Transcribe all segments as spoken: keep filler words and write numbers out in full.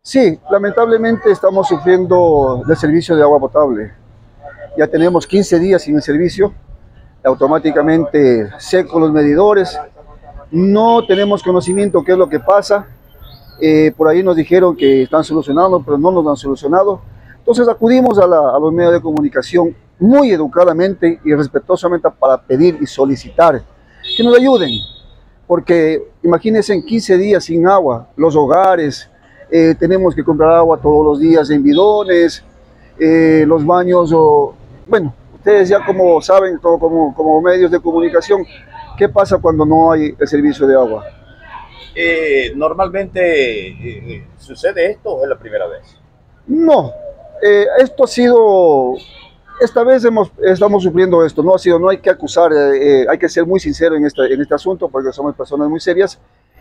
Sí, lamentablemente estamos sufriendo del servicio de agua potable. Ya tenemos quince días sin el servicio, automáticamente secos los medidores, no tenemos conocimiento qué es lo que pasa. Eh, por ahí nos dijeron que están solucionando, pero no nos han solucionado. Entonces acudimos a, la, a los medios de comunicación muy educadamente y respetuosamente para pedir y solicitar que nos ayuden, porque imagínense en quince días sin agua, los hogares, eh, tenemos que comprar agua todos los días en bidones, eh, los baños, o, bueno, ustedes ya como saben, como, como, como medios de comunicación, ¿qué pasa cuando no hay el servicio de agua? Eh, normalmente eh, sucede esto o es la primera vez. No, eh, esto ha sido, esta vez hemos, estamos sufriendo esto, no ha sido, no hay que acusar, eh, hay que ser muy sincero en este, en este asunto porque somos personas muy serias.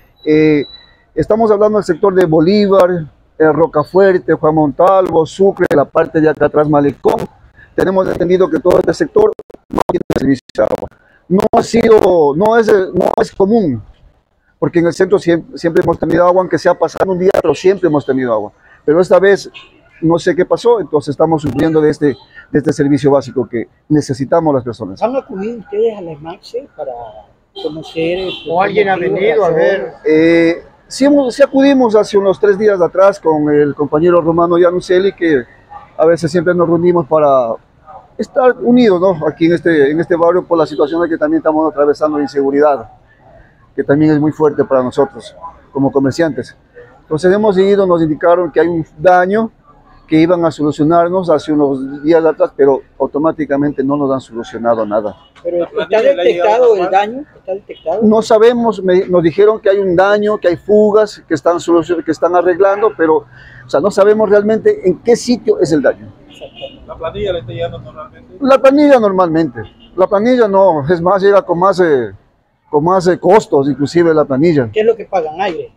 Eh, estamos hablando del sector de Bolívar, eh, Rocafuerte, Juan Montalvo, Sucre, la parte de acá atrás Malecón. Tenemos entendido que todo este sector no tiene servicio de agua. No ha sido, no es, no es común, porque en el centro siempre, siempre hemos tenido agua, aunque sea pasado un día, pero siempre hemos tenido agua. Pero esta vez no sé qué pasó, entonces estamos sufriendo de este, de este servicio básico que necesitamos las personas. ¿Han acudido ustedes a la EMAXE para conocer? ¿O alguien ha venido a ver? Eh, sí, hemos, sí acudimos hace unos tres días atrás con el compañero Romano Yanuseli, que a veces siempre nos reunimos para estar unidos, ¿no? Aquí en este, en este barrio, por la situación de que también estamos atravesando de inseguridad, que también es muy fuerte para nosotros como comerciantes. Entonces hemos ido, nos indicaron que hay un daño que iban a solucionarnos hace unos días atrás, pero automáticamente no nos han solucionado nada. ¿Pero está detectado el daño? ¿Está detectado? No sabemos, me, nos dijeron que hay un daño, que hay fugas, que están, que están arreglando, pero o sea, no sabemos realmente en qué sitio es el daño. ¿La planilla le está llegando normalmente? La planilla normalmente, la planilla no, es más, llega con más... Eh, con más eh, costos, inclusive la planilla. ¿Qué es lo que pagan? Aire.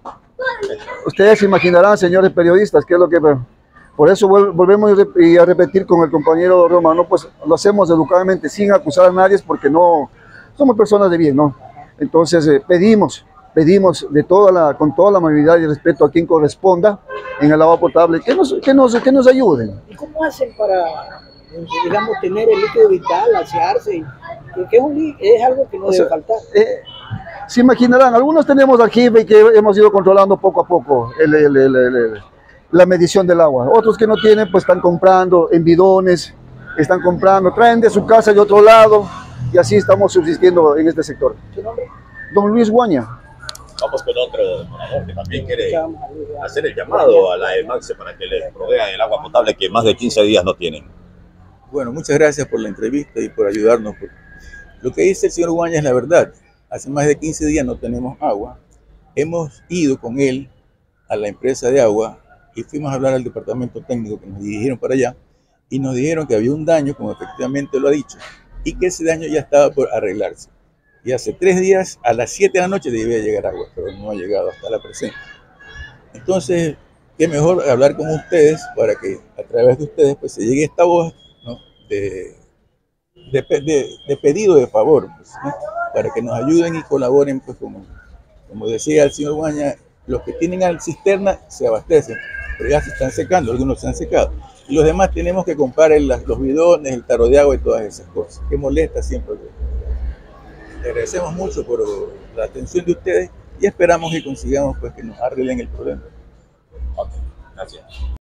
Ustedes se imaginarán, señores periodistas, qué es lo que... Por eso volvemos a repetir con el compañero Romano, pues lo hacemos educadamente, sin acusar a nadie, porque no somos personas de bien, ¿no? Entonces eh, pedimos, pedimos de toda la, con toda la amabilidad y respeto a quien corresponda en el agua potable, que nos, que nos, que nos ayuden. ¿Y cómo hacen para, digamos, tener el líquido vital, asearse? Que es, un, es algo que no o debe sea, faltar. Eh, se imaginarán, algunos tenemos aljibe y que hemos ido controlando poco a poco el, el, el, el, el, la medición del agua. Otros que no tienen, pues están comprando en bidones, están comprando, traen de su casa de otro lado, y así estamos subsistiendo en este sector. ¿Su nombre? Don Luis Guaña. Vamos con otro donador que también quiere hacer el llamado a la EMAXE para que les provea el agua potable que más de quince días no tienen. Bueno, muchas gracias por la entrevista y por ayudarnos. Lo que dice el señor Guaña es la verdad. Hace más de quince días no tenemos agua. Hemos ido con él a la empresa de agua y fuimos a hablar al departamento técnico que nos dirigieron para allá y nos dijeron que había un daño, como efectivamente lo ha dicho, y que ese daño ya estaba por arreglarse. Y hace tres días, a las siete de la noche, debía llegar agua, pero no ha llegado hasta la presente. Entonces, qué mejor hablar con ustedes para que a través de ustedes pues, se llegue esta voz, ¿no? de De, de, de pedido de favor, pues, ¿no? Para que nos ayuden y colaboren, pues como, como decía el señor Guaña, los que tienen al cisterna se abastecen, pero ya se están secando, algunos se han secado, y los demás tenemos que comprar el, los bidones, el tarro de agua y todas esas cosas, que molesta siempre. Les agradecemos mucho por la atención de ustedes y esperamos que consigamos pues, que nos arreglen el problema. Okay, gracias.